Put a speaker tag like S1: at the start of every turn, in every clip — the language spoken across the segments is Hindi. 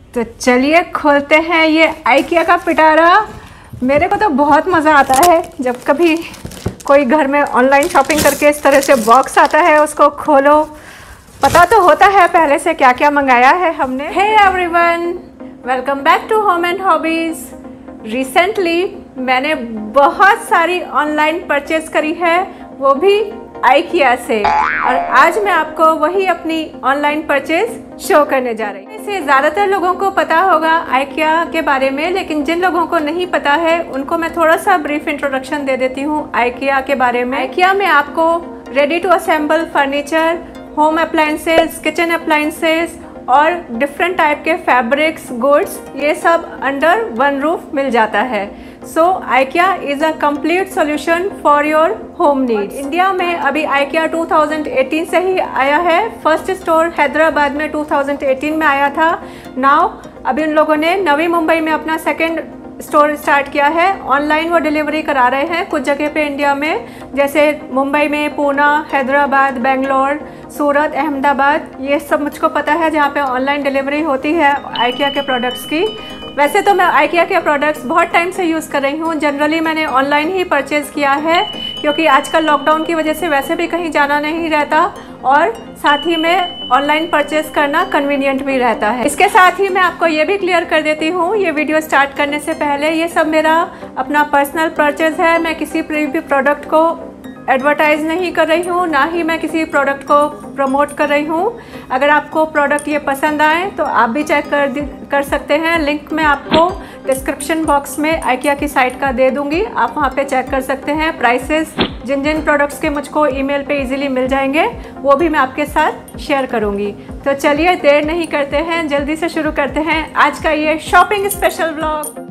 S1: तो चलिए खोलते हैं ये आइकिया का पिटारा। मेरे को तो बहुत मज़ा आता है जब कभी कोई घर में ऑनलाइन शॉपिंग करके इस तरह से बॉक्स आता है, उसको खोलो, पता तो होता है पहले से क्या क्या मंगाया है हमने। Hey everyone, welcome back to home and hobbies. Recently मैंने बहुत सारी ऑनलाइन परचेज करी है, वो भी आइकिया से, और आज मैं आपको वही अपनी ऑनलाइन परचेज शो करने जा रही हूँ। इसे ज़्यादातर लोगों को पता होगा आइकिया के बारे में, लेकिन जिन लोगों को नहीं पता है उनको मैं थोड़ा सा ब्रीफ इंट्रोडक्शन दे देती हूँ आइकिया के बारे में। आइकिया में आपको ready to assemble furniture, home appliances, kitchen appliances और डिफरेंट टाइप के फैब्रिक्स, गुड्स, ये सब अंडर वन रूफ मिल जाता है। So IKEA is a complete solution for your home needs. India में अभी आइकिया 2018 से ही आया है। फर्स्ट स्टोर हैदराबाद में 2018 में आया था। नाउ अभी उन लोगों ने नवी मुंबई में अपना सेकेंड स्टोर स्टार्ट किया है। ऑनलाइन वो डिलीवरी करा रहे हैं कुछ जगह पे इंडिया में, जैसे मुंबई में, पूना, हैदराबाद, बेंगलोर, सूरत, अहमदाबाद, ये सब मुझको पता है जहाँ पे ऑनलाइन डिलीवरी होती है आइकिया के प्रोडक्ट्स की। वैसे तो मैं आइकिया के प्रोडक्ट्स बहुत टाइम से यूज़ कर रही हूँ। जनरली मैंने ऑनलाइन ही परचेज़ किया है, क्योंकि आजकल लॉकडाउन की वजह से वैसे भी कहीं जाना नहीं रहता, और साथ ही में ऑनलाइन परचेज़ करना कन्वीनियंट भी रहता है। इसके साथ ही मैं आपको ये भी क्लियर कर देती हूँ, ये वीडियो स्टार्ट करने से पहले, ये सब मेरा अपना पर्सनल परचेज़ है। मैं किसी भी प्रोडक्ट को एडवर्टाइज़ नहीं कर रही हूँ, ना ही मैं किसी प्रोडक्ट को प्रमोट कर रही हूँ। अगर आपको प्रोडक्ट ये पसंद आए तो आप भी चेक कर सकते हैं। लिंक मैं आपको डिस्क्रिप्शन बॉक्स में आइकिया की साइट का दे दूँगी, आप वहाँ पे चेक कर सकते हैं। प्राइसेस जिन जिन प्रोडक्ट्स के मुझको ईमेल पे इजीली मिल जाएंगे वो भी मैं आपके साथ शेयर करूँगी। तो चलिए देर नहीं करते हैं, जल्दी से शुरू करते हैं आज का ये शॉपिंग स्पेशल व्लॉग।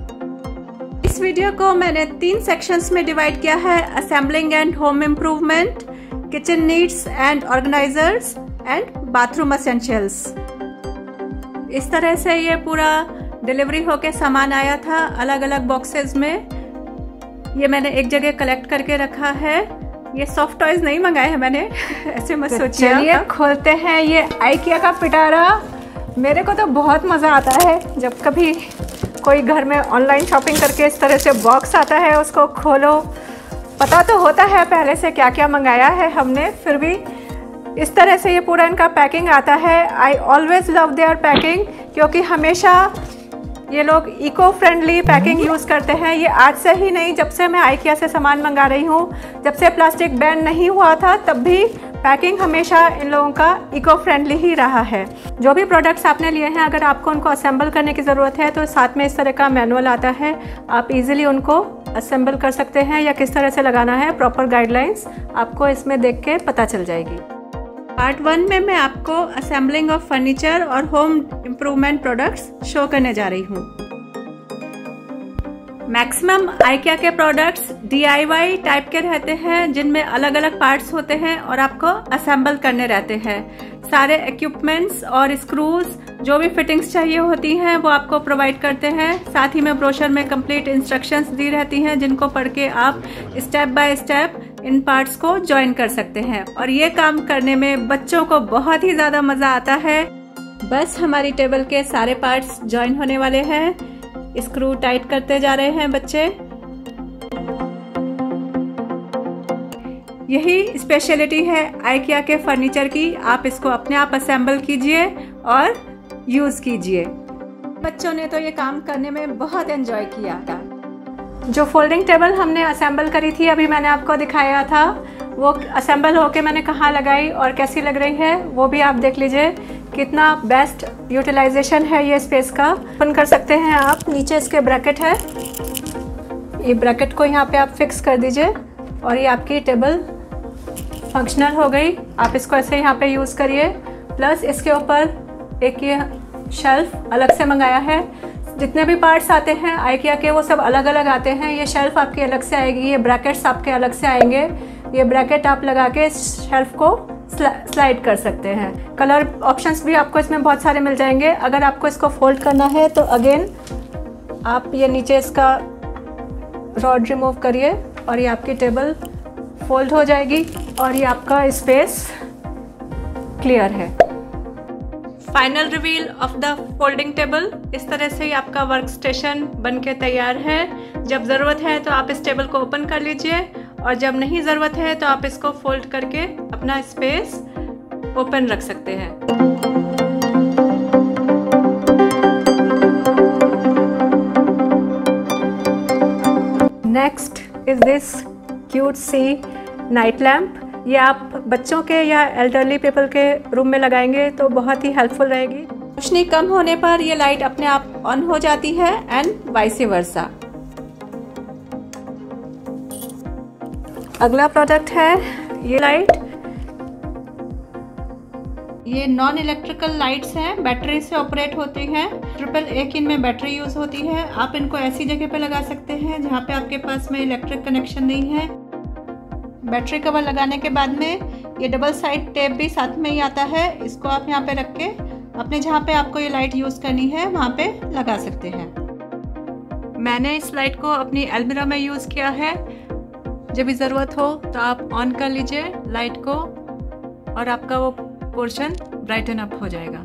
S1: इस वीडियो को मैंने 3 सेक्शंस में डिवाइड किया है: assembling and home improvement, kitchen needs and organizers and bathroom essentials. इस तरह से ये पूरा डिलीवरी होके सामान आया था अलग अलग बॉक्सेस में। ये मैंने एक जगह कलेक्ट करके रखा है। ये सॉफ्ट टॉयज नहीं मंगाए हैं मैंने ऐसे मत सोचिए। चलिए खोलते हैं ये आइकिया का पिटारा। मेरे को तो बहुत मज़ा आता है जब कभी कोई घर में ऑनलाइन शॉपिंग करके इस तरह से बॉक्स आता है, उसको खोलो, पता तो होता है पहले से क्या क्या मंगाया है हमने, फिर भी इस तरह से ये पूरा इनका पैकिंग आता है। I always love their packing, क्योंकि हमेशा ये लोग इको फ्रेंडली पैकिंग यूज़ करते हैं। ये आज से ही नहीं, जब से मैं आइकिया से सामान मंगा रही हूँ, जब से प्लास्टिक बैन नहीं हुआ था, तब भी पैकिंग हमेशा इन लोगों का इको फ्रेंडली ही रहा है। जो भी प्रोडक्ट्स आपने लिए हैं, अगर आपको उनको असेंबल करने की ज़रूरत है तो साथ में इस तरह का मैनुअल आता है, आप इजीली उनको असेंबल कर सकते हैं, या किस तरह से लगाना है प्रॉपर गाइडलाइंस आपको इसमें देख के पता चल जाएगी। पार्ट 1 में मैं आपको असेंबलिंग ऑफ फर्नीचर और होम इम्प्रूवमेंट प्रोडक्ट्स शो करने जा रही हूँ। मैक्सिमम आइकिया के प्रोडक्ट्स DIY टाइप के रहते हैं, जिनमें अलग अलग पार्ट्स होते हैं और आपको असेंबल करने रहते हैं। सारे इक्विपमेंट्स और स्क्रूज, जो भी फिटिंग्स चाहिए होती हैं, वो आपको प्रोवाइड करते हैं। साथ ही में ब्रोशर में कंप्लीट इंस्ट्रक्शंस दी रहती हैं, जिनको पढ़ के आप स्टेप बाय स्टेप इन पार्ट्स को ज्वाइन कर सकते हैं। और ये काम करने में बच्चों को बहुत ही ज्यादा मजा आता है। बस हमारी टेबल के सारे पार्ट्स ज्वाइन होने वाले हैं। स्क्रू टाइट करते जा रहे हैं बच्चे। यही स्पेशलिटी है आइकिया के फर्नीचर की। आप इसको अपने आप असेंबल कीजिए और यूज कीजिए। बच्चों ने तो ये काम करने में बहुत एंजॉय किया था। जो फोल्डिंग टेबल हमने असेंबल करी थी, अभी मैंने आपको दिखाया था, वो असेंबल होके मैंने कहाँ लगाई और कैसी लग रही है, वो भी आप देख लीजिए। कितना बेस्ट यूटिलाइजेशन है ये स्पेस का। ओपन कर सकते हैं आप। नीचे इसके ब्रैकेट है, ये ब्रैकेट को यहाँ पे आप फिक्स कर दीजिए और ये आपकी टेबल फंक्शनल हो गई। आप इसको ऐसे यहाँ पे यूज़ करिए। प्लस इसके ऊपर एक ये शेल्फ अलग से मंगाया है। जितने भी पार्ट्स आते हैं आइकिया के, वो सब अलग अलग आते हैं। ये शेल्फ आपकी अलग से आएगी, ये ब्रैकेट्स आपके अलग से आएंगे। ये ब्रैकेट आप लगा के शेल्फ को स्लाइड कर सकते हैं। कलर ऑप्शंस भी आपको इसमें बहुत सारे मिल जाएंगे। अगर आपको इसको फोल्ड करना है तो अगेन आप ये नीचे इसका रॉड रिमूव करिए और ये आपकी टेबल फोल्ड हो जाएगी और ये आपका स्पेस क्लियर है। Final reveal of the folding table. इस तरह से ही आपका वर्क स्टेशन बन के तैयार है। जब ज़रूरत है तो आप इस टेबल को ओपन कर लीजिए और जब नहीं ज़रूरत है तो आप इसको फोल्ड करके अपना स्पेस ओपन रख सकते हैं। Next is this cute sea night lamp. ये आप बच्चों के या एल्डरली पीपल के रूम में लगाएंगे तो बहुत ही हेल्पफुल रहेगी। रोशनी कम होने पर ये लाइट अपने आप ऑन हो जाती है एंड वाइस वर्सा। अगला प्रोडक्ट है ये लाइट। ये नॉन इलेक्ट्रिकल लाइट्स हैं, बैटरी से ऑपरेट होती हैं। AAA की इनमें बैटरी यूज़ होती है। आप इनको ऐसी जगह पे लगा सकते हैं जहाँ पे आपके पास में इलेक्ट्रिक कनेक्शन नहीं है। बैटरी कवर लगाने के बाद में ये डबल साइड टेप भी साथ में ही आता है। इसको आप यहाँ पे रख के अपने जहाँ पे आपको ये लाइट यूज़ करनी है वहाँ पे लगा सकते हैं। मैंने इस लाइट को अपनी अलमीरा में यूज़ किया है। जब भी ज़रूरत हो तो आप ऑन कर लीजिए लाइट को और आपका वो पोर्शन ब्राइटन अप हो जाएगा।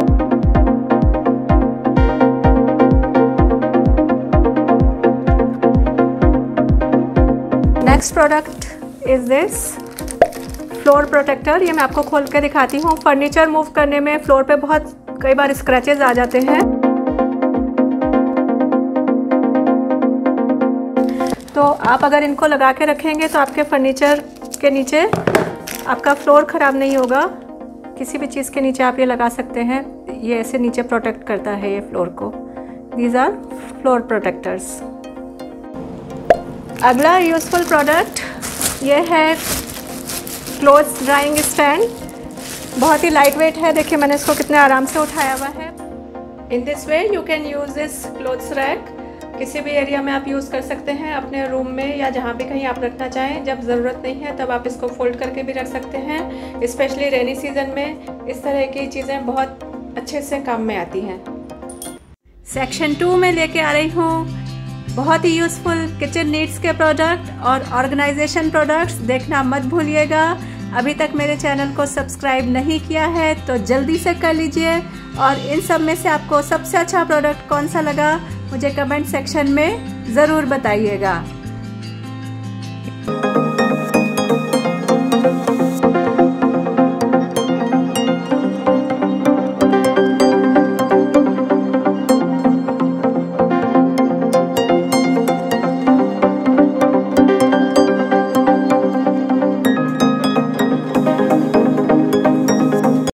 S1: Next product is this floor protector. ये मैं आपको खोल के दिखाती हूँ। फर्नीचर मूव करने में फ्लोर पे बहुत कई बार स्क्रैचेस आ जाते हैं, तो आप अगर इनको लगा के रखेंगे तो आपके फर्नीचर के नीचे आपका फ्लोर ख़राब नहीं होगा। किसी भी चीज़ के नीचे आप ये लगा सकते हैं। ये ऐसे नीचे प्रोटेक्ट करता है ये फ्लोर को। These are floor protectors. अगला यूज़फुल प्रोडक्ट ये है क्लोथ्स ड्राइंग स्टैंड। बहुत ही लाइट वेट है। देखिए मैंने इसको कितने आराम से उठाया हुआ है। In this way you can use this clothes rack. किसी भी एरिया में आप यूज़ कर सकते हैं, अपने रूम में या जहाँ भी कहीं आप रखना चाहें। जब ज़रूरत नहीं है तब आप इसको फोल्ड करके भी रख सकते हैं। स्पेशली रेनी सीजन में इस तरह की चीज़ें बहुत अच्छे से काम में आती हैं। सेक्शन 2 में लेके आ रही हूँ बहुत ही यूज़फुल किचन नीड्स के प्रोडक्ट और ऑर्गेनाइजेशन प्रोडक्ट्स। देखना मत भूलिएगा। अभी तक मेरे चैनल को सब्सक्राइब नहीं किया है तो जल्दी से कर लीजिए। और इन सब में से आपको सबसे अच्छा प्रोडक्ट कौन सा लगा मुझे कमेंट सेक्शन में ज़रूर बताइएगा।